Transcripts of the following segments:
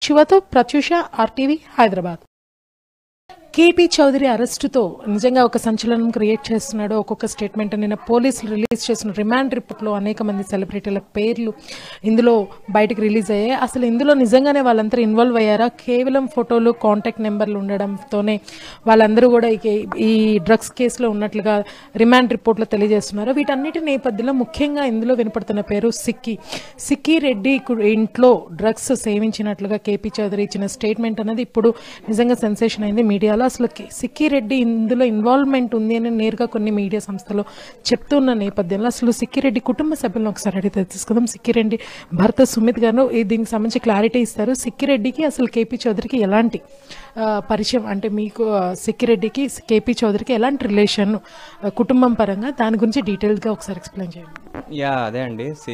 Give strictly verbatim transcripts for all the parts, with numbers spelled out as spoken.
శివతో Pratyusha, RTV, Hyderabad. KP Chowdary అరెస్టుతో నిజంగా ఒక సంచలనం క్రియేట్ చేస్తున్నాడు. ఒక్కొక్క స్టేట్మెంట్ నిన్న పోలీసులు రిలీజ్ చేసిన రిమాండ్ రిపోర్ట్లో అనేక మంది సెలబ్రిటీల పేర్లు ఇందులో బయటకు రిలీజ్ అయ్యాయి. అసలు ఇందులో నిజంగానే వాళ్ళందరూ ఇన్వాల్వ్ అయ్యారా? కేవలం ఫోటోలు, కాంటాక్ట్ నెంబర్లు ఉండడంతోనే వాళ్ళందరూ కూడా ఈ డ్రగ్స్ కేసులో ఉన్నట్లుగా రిమాండ్ రిపోర్ట్లో తెలియజేస్తున్నారు. వీటన్నిటి నేపథ్యంలో ముఖ్యంగా ఇందులో వినపడుతున్న పేరు సిక్కీ సిక్కీ రెడ్డి ఇంట్లో డ్రగ్స్ సేవించినట్లుగా కేపీ చౌదరి ఇచ్చిన స్టేట్మెంట్ అనేది ఇప్పుడు నిజంగా సెన్సేషన్ అయింది మీడియాలో. అసలు సిక్కీ రెడ్డి ఇందులో ఇన్వాల్వ్మెంట్ ఉంది అని నేరుగా కొన్ని మీడియా సంస్థలు చెప్తున్న నేపథ్యంలో అసలు సిక్కీ రెడ్డి కుటుంబ సభ్యులను ఒకసారి అడిగితే తెలుసుకుందాం. సిక్కీ రెడ్డి భర్త సుమిత్ గారు దీనికి సంబంధించి క్లారిటీ ఇస్తారు. సిక్కీ రెడ్డికి అసలు కేపీ చౌదరికి ఎలాంటి పరిచయం, అంటే మీకు సిక్కీ రెడ్డికి కేపీ చౌదరికి ఎలాంటి రిలేషన్ కుటుంబం పరంగా, దాని గురించి డీటెయిల్గా ఒకసారి ఎక్స్ప్లెయిన్ చేయండి. యా అదే అండి, సి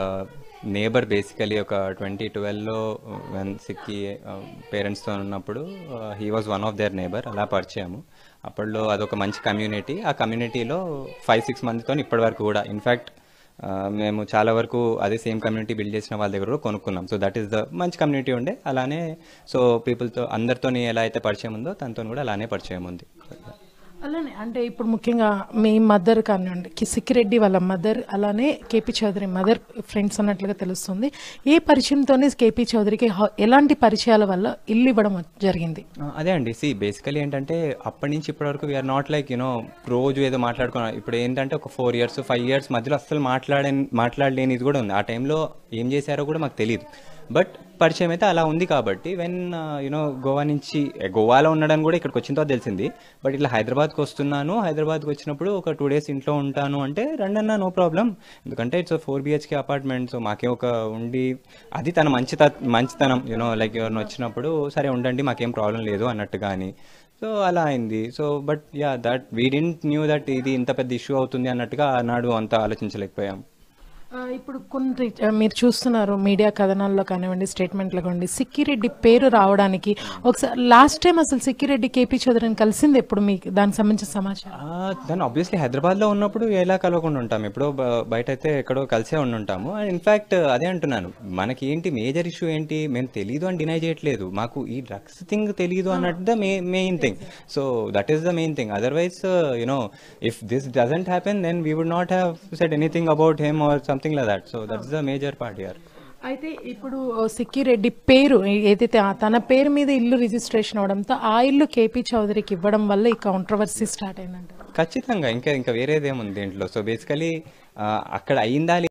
నేబర్ బేసికలీ ఒక ట్వంటీ ట్వెల్వ్లో వన్ సిక్కి పేరెంట్స్తో ఉన్నప్పుడు he was one of their neighbour, అలా పరిచయము. అప్పట్లో అదొక మంచి కమ్యూనిటీ. ఆ కమ్యూనిటీలో ఫైవ్ సిక్స్ మందితో ఇప్పటి వరకు కూడా ఇన్ఫ్యాక్ట్ మేము చాలా వరకు అదే సేమ్ కమ్యూనిటీ బిల్డ్ చేసిన వాళ్ళ దగ్గర కొనుక్కున్నాం. సో దట్ ఈస్ ద మంచి కమ్యూనిటీ ఉండే. అలానే సో పీపుల్తో అందరితో ఎలా అయితే పరిచయం ఉందో తనతో కూడా అలానే పరిచయం ఉంది. అలానే అంటే ఇప్పుడు ముఖ్యంగా మీ మదర్ కానివ్వండి, సిక్కిరెడ్డి వాళ్ళ మదర్, అలానే కేపీ చౌదరి మదర్ ఫ్రెండ్స్ అన్నట్లుగా తెలుస్తుంది. ఏ పరిచయంతోనే కేపీ చౌదరికి ఎలాంటి పరిచయాల వల్ల ఇల్లు ఇవ్వడం జరిగింది? అదే అండి, సి బేసికలీ ఏంటంటే అప్పటి నుంచి ఇప్పటి వరకు వీఆర్ నాట్ లైక్ యూనో రోజు ఏదో మాట్లాడుకున్నాం. ఇప్పుడు ఏంటంటే ఒక ఫోర్ ఇయర్స్ ఫైవ్ ఇయర్స్ మధ్యలో అస్సలు మాట్లాడే మాట్లాడలేనిది కూడా ఉంది. ఆ టైంలో ఏం చేశారో కూడా మాకు తెలియదు. బట్ పరిచయం అయితే అలా ఉంది కాబట్టి వెన్ యూనో గోవా నుంచి గోవాలో ఉండడానికి కూడా ఇక్కడికి వచ్చిన తర్వాత తెలిసింది. బట్ ఇట్లా హైదరాబాద్కి వస్తున్నాను, హైదరాబాద్కి వచ్చినప్పుడు ఒక టూ డేస్ ఇంట్లో ఉంటాను అంటే రండి అన్న, నో ప్రాబ్లం. ఎందుకంటే it's four BHK apartment. So మాకే ఒక ఉండి అది తన మంచి మంచితనం యూనో లైక్ ఎవరిని వచ్చినప్పుడు సరే ఉండండి మాకేం ప్రాబ్లం లేదు అన్నట్టు. కానీ సో అలా అయింది. So but yeah that we didn't knew that ఇది ఇంత పెద్ద ఇష్యూ అవుతుంది అన్నట్టుగా ఆనాడు అంత ఆలోచించలేకపోయాం. ఇప్పుడు కొన్ని మీరు చూస్తున్నారు మీడియా కథనాల్లో కానివ్వండి, స్టేట్మెంట్లో కానివ్వండి, సిక్కిరెడ్డి పేరు రావడానికి ఒకసారి లాస్ట్ టైం అసలు సిక్కిరెడ్డి కేపీ చౌదరిని కలిసింది ఎప్పుడు? మీకు దానికి సంబంధించిన సమాచారం? దాన్ని ఆబ్వియస్లీ హైదరాబాద్లో ఉన్నప్పుడు ఎలా కలవకుండా ఉంటాం, ఎప్పుడో బయట అయితే ఎక్కడో కలిసే ఉండుంటాము. అండ్ ఇన్ఫ్యాక్ట్ అదే అంటున్నాను, మనకి ఏంటి మేజర్ ఇష్యూ ఏంటి, మేము తెలీదు అని డినై చేయట్లేదు, మాకు ఈ డ్రగ్స్ థింగ్ తెలీదు అన్నట్టు the main thing. So that is the main thing. Otherwise you know if this doesn't happen then we would not have said anything about him or something like that. So that's the major part here. అయితే ఇప్పుడు సిక్కిరెడ్డి పేరు ఏదైతే తన పేరు మీద ఇల్లు registration అవడంతో ఆ ఇల్లు కేపీ చౌదరికి ఇవ్వడం వల్ల ఈ కాంట్రవర్సీ స్టార్ట్ అయిందంట. ఖచ్చితంగా ఇంకా ఇంకా వేరేదేముంది దీంట్లో. సో బేసికలీ అక్కడ అయిందా